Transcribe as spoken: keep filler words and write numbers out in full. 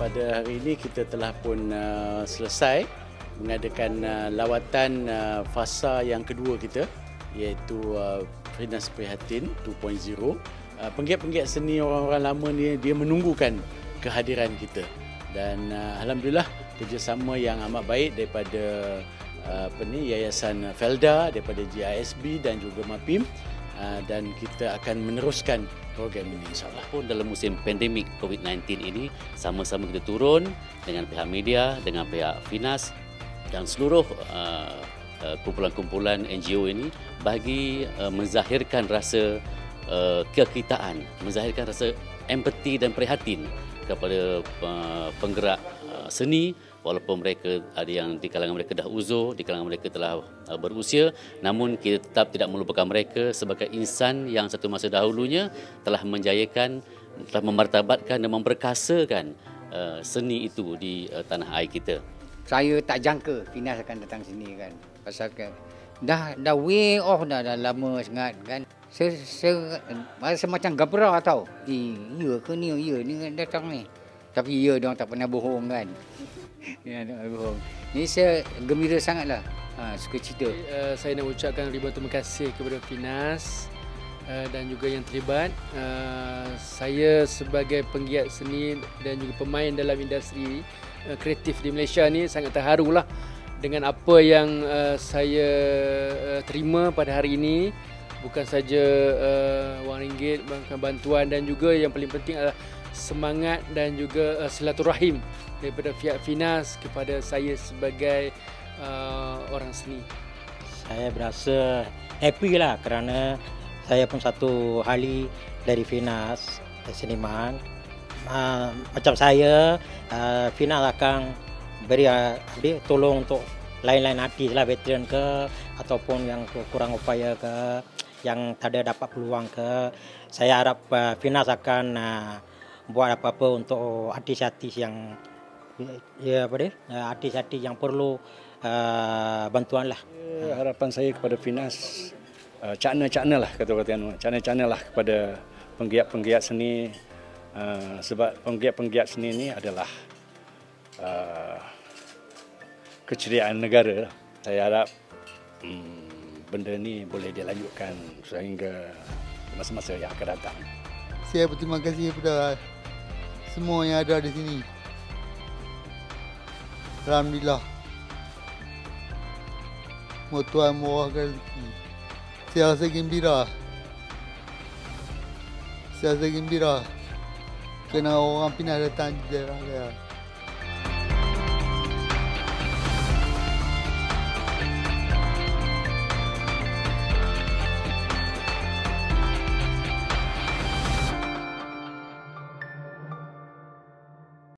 pada hari ini kita telah pun uh, selesai mengadakan uh, lawatan uh, fasa yang kedua kita, iaitu uh, Finas Prihatin dua titik kosong. Uh, penggiat-penggiat seni orang-orang lama ni dia menunggukan kehadiran kita, dan uh, alhamdulillah kerjasama yang amat baik daripada uh, apa ni Yayasan Felda, daripada G I S B dan juga MAPIM, uh, dan kita akan meneruskan program ini insyaAllah. Pun dalam musim pandemik COVID sembilan belas ini, sama-sama kita turun dengan pihak media, dengan pihak Finas dan seluruh uh, uh, kumpulan-kumpulan N G O ini bagi uh, menzahirkan rasa uh, kekitaan, menzahirkan rasa empati dan prihatin kepada uh, penggerak uh, seni, walaupun mereka ada yang di kalangan mereka dah uzur, di kalangan mereka telah uh, berusia, namun kita tetap tidak melupakan mereka sebagai insan yang satu masa dahulunya telah menjayakan, telah memartabatkan dan memperkasakan uh, seni itu di uh, tanah air kita. Saya tak jangka Finas akan datang sini kan. Pasal kan dah dah way off dah, dah lama sangat kan. Saya, saya rasa macam gabra tau. Eh, ya ke ni? Ya ni datang ni. Tapi ya, dia tak pernah bohong kan. Ya, tak pernah bohong. Ni saya gembira sangatlah. Ha, suka cerita. Uh, saya nak ucapkan ribuan terima kasih kepada Finas uh, dan juga yang terlibat. Uh, saya sebagai penggiat seni dan juga pemain dalam industri uh, kreatif di Malaysia ni sangat terharulah dengan apa yang uh, saya uh, terima pada hari ini. Bukan saja uh, wang ringgit, bantuan, dan juga yang paling penting adalah semangat dan juga uh, silaturahim daripada pihak Finas kepada saya sebagai uh, orang seni. Saya berasa happy lah kerana saya pun satu ahli dari Finas Seniman. Uh, macam saya, uh, Finas akan beri uh, tolong untuk lain-lain artis lah, veteran ke ataupun yang kurang upaya ke, yang tak ada dapat peluang ke. Saya harap uh, Finas akan uh, buat apa-apa untuk artis-artis yang ya apa dia, uh, artis-artis yang perlu uh, bantuan lah. Harapan saya kepada Finas, uh, cakna-cakna lah kata-kata, cakna-cakna lah kepada penggiat-penggiat seni, uh, sebab penggiat-penggiat seni ini adalah uh, keceriaan negara. Saya harap hmm, benda ni boleh dilanjutkan sehingga masa-masa yang akan datang. Saya berterima kasih kepada semua yang ada di sini. Alhamdulillah. Semoga Tuhan memurahkan rezeki. Saya rasa gembira. Saya rasa gembira kerana orang Finas datang di daerah saya.